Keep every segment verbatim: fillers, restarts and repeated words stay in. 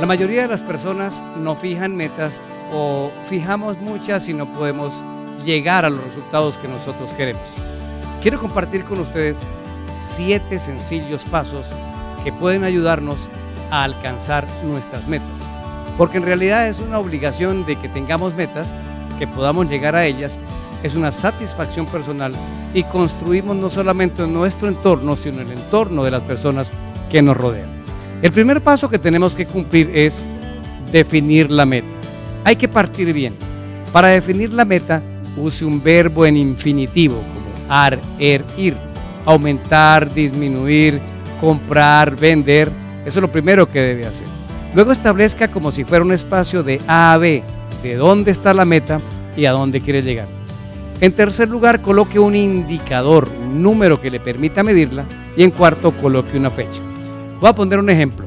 mayoría de las personas no fijan metas o fijamos muchas y no podemos llegar a los resultados que nosotros queremos. Quiero compartir con ustedes siete sencillos pasos que pueden ayudarnos a alcanzar nuestras metas, porque en realidad es una obligación de que tengamos metas, que podamos llegar a ellas, es una satisfacción personal y construimos no solamente en nuestro entorno, sino en el entorno de las personas que nos rodean. El primer paso que tenemos que cumplir es definir la meta. Hay que partir bien. Para definir la meta, use un verbo en infinitivo como ar, er, ir, aumentar, disminuir, comprar, vender. Eso es lo primero que debe hacer. Luego establezca como si fuera un espacio de A a B, de dónde está la meta y a dónde quiere llegar. En tercer lugar, coloque un indicador, un número que le permita medirla. Y en cuarto, coloque una fecha. Voy a poner un ejemplo.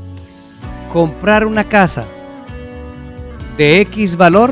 Comprar una casa de X valor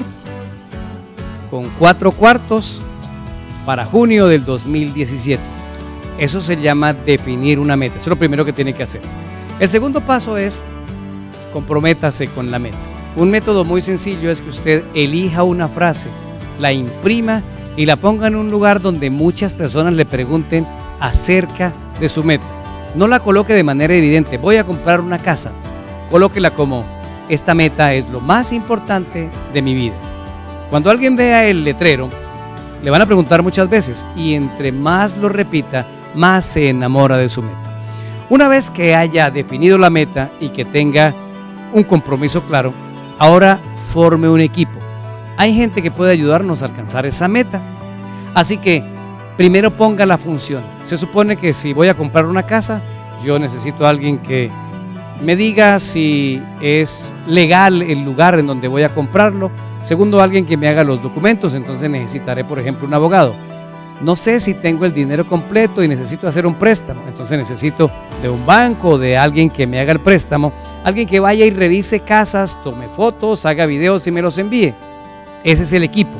con cuatro cuartos para junio del dos mil diecisiete. Eso se llama definir una meta. Eso es lo primero que tiene que hacer. El segundo paso es comprométase con la meta. Un método muy sencillo es que usted elija una frase, la imprima y la ponga en un lugar donde muchas personas le pregunten acerca de su meta. No la coloque de manera evidente, voy a comprar una casa. Colóquela como, esta meta es lo más importante de mi vida. Cuando alguien vea el letrero, le van a preguntar muchas veces y entre más lo repita, más se enamora de su meta. Una vez que haya definido la meta y que tenga un compromiso claro, ahora forme un equipo. Hay gente que puede ayudarnos a alcanzar esa meta. Así que primero ponga la función. Se supone que si voy a comprar una casa, yo necesito a alguien que me diga si es legal el lugar en donde voy a comprarlo. Segundo, alguien que me haga los documentos, entonces necesitaré, por ejemplo, un abogado. No sé si tengo el dinero completo y necesito hacer un préstamo, entonces necesito de un banco o de alguien que me haga el préstamo, alguien que vaya y revise casas, tome fotos, haga videos y me los envíe. Ese es el equipo.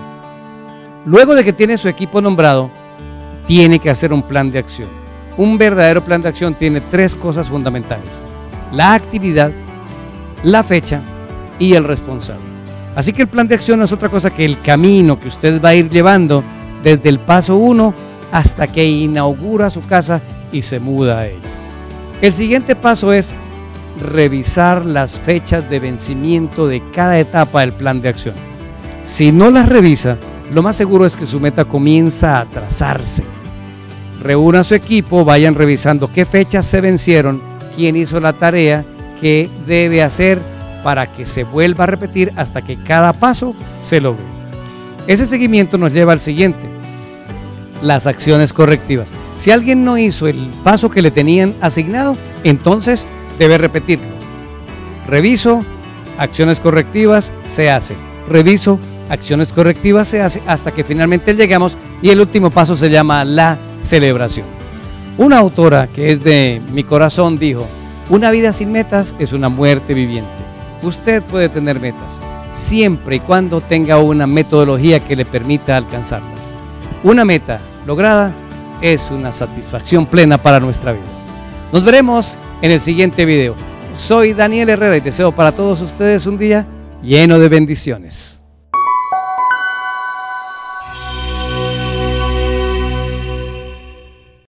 Luego de que tiene su equipo nombrado, tiene que hacer un plan de acción. Un verdadero plan de acción tiene tres cosas fundamentales: la actividad, la fecha y el responsable. Así que el plan de acción no es otra cosa que el camino que usted va a ir llevando desde el paso uno hasta que inaugura su casa y se muda a ella. El siguiente paso es revisar las fechas de vencimiento de cada etapa del plan de acción. Si no las revisa, lo más seguro es que su meta comienza a atrasarse. Reúna a su equipo, vayan revisando qué fechas se vencieron, quién hizo la tarea, qué debe hacer para que se vuelva a repetir hasta que cada paso se logre. Ese seguimiento nos lleva al siguiente: las acciones correctivas. Si alguien no hizo el paso que le tenían asignado, entonces debe repetirlo. Reviso, acciones correctivas, se hace. Reviso, acciones correctivas, se hace, hasta que finalmente llegamos y el último paso se llama la celebración. Una autora que es de mi corazón dijo: una vida sin metas es una muerte viviente. Usted puede tener metas siempre y cuando tenga una metodología que le permita alcanzarlas. Una meta lograda es una satisfacción plena para nuestra vida. Nos veremos en el siguiente video. Soy Daniel Herrera y deseo para todos ustedes un día lleno de bendiciones.